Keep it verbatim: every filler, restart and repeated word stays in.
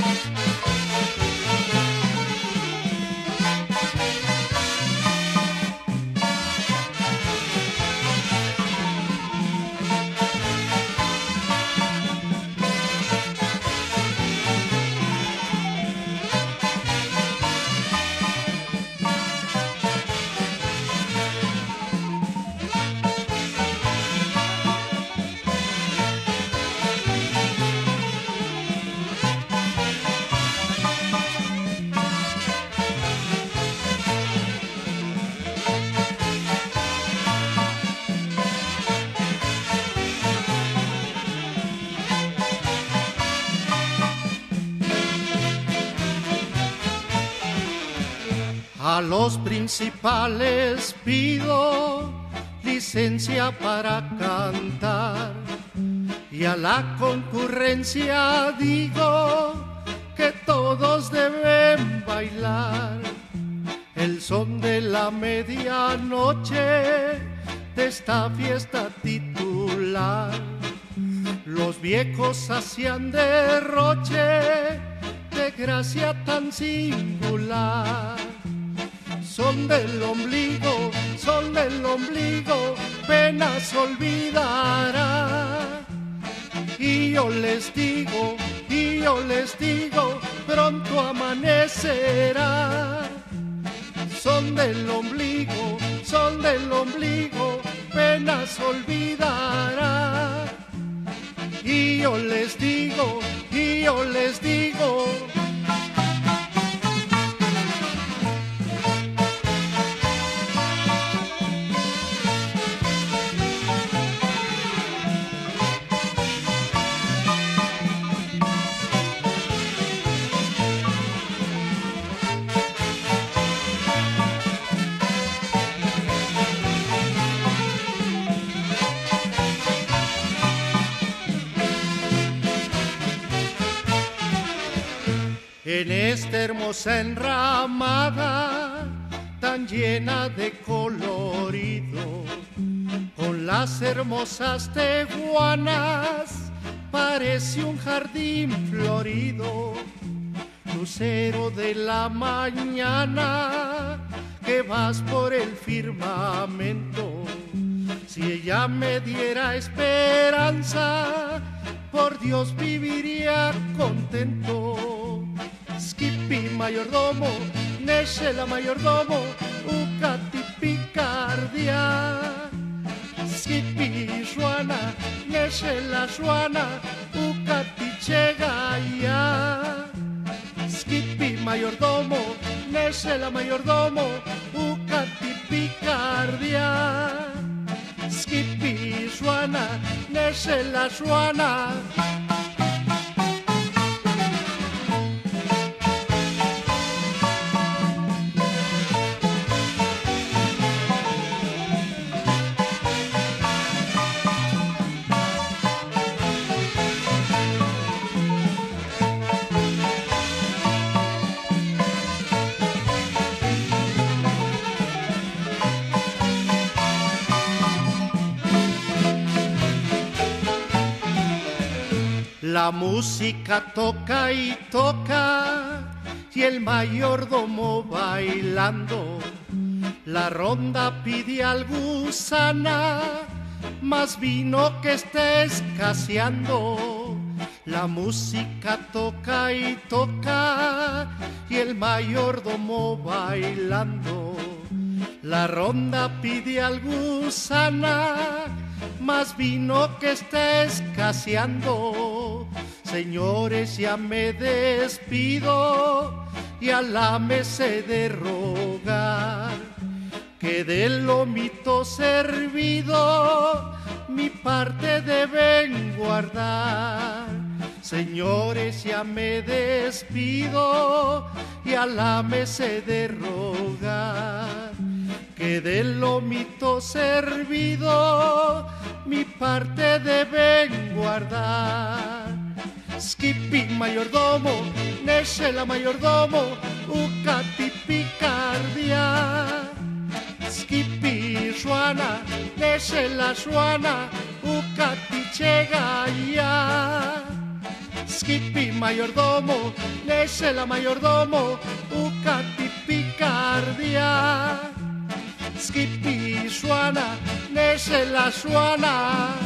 A los principales pido licencia para cantar y a la concurrencia digo que todos deben bailar el son de la medianoche de esta fiesta titular. Los viejos hacían derroche de gracia tan singular. Son del ombligo, son del ombligo, penas olvidará. Y yo les digo, y yo les digo, pronto amanecerá. Son del ombligo, son del ombligo, penas olvidará. Y yo les digo, y yo les digo, en esta hermosa enramada tan llena de colorido, con las hermosas tejuanas parece un jardín florido. Lucero de la mañana que vas por el firmamento, si ella me diera esperanza, por Dios viviría contento. Skippy mayordomo, Neshe la mayordomo, Ucati picardia. Skippy Juana, Neshe la Juana, Ucati chegaya. Skippy mayordomo, Neshe la mayordomo, Ucati picardia. Skippy Juana, Neshe la Juana. La música toca y toca y el mayordomo bailando. La ronda pide al gusana más vino que esté escaseando. La música toca y toca y el mayordomo bailando. La ronda pide al gusana más vino que esté escaseando. Señores, ya me despido y a la mesa de rogar que del lomito servido mi parte deben guardar. Señores, ya me despido y a la mesa de rogar que del lomito servido mi parte deben guardar. Skippy mayordomo, Neshe la mayordomo, Ucati picardia. Skippy Juana, Neshe la Juana, Ucati chegaya. Skippy mayordomo, nese la mayordomo, ucati picardia. Skippy suana, nese la suana.